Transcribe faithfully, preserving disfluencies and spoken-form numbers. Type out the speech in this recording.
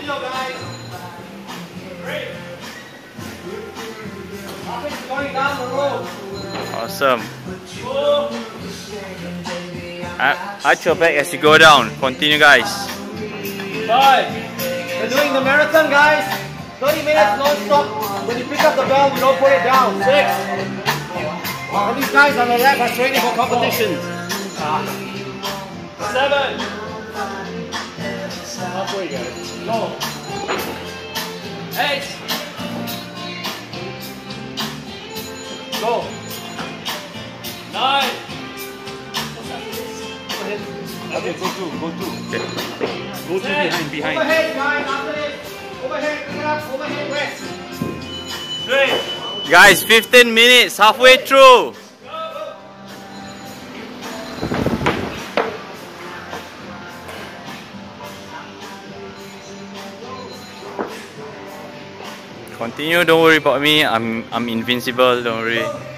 Continue, guys. Great. It's going down the road. Awesome. Arch your back as you go down. Continue, guys. Five. We're doing the marathon, guys. thirty minutes non-stop. When you pick up the bell, you don't put it down. Six. And these guys on the left are training for competitions. Seven. Halfway, guys. Go. Eight. Go. Nine. Okay, go two, go two. Okay. Go two behind, behind. Overhead, guys, after this. Overhead, pick it up, overhead, rest. Three. Guys, fifteen minutes, halfway through. Continue, don't worry about me. I'm I'm invincible, don't worry.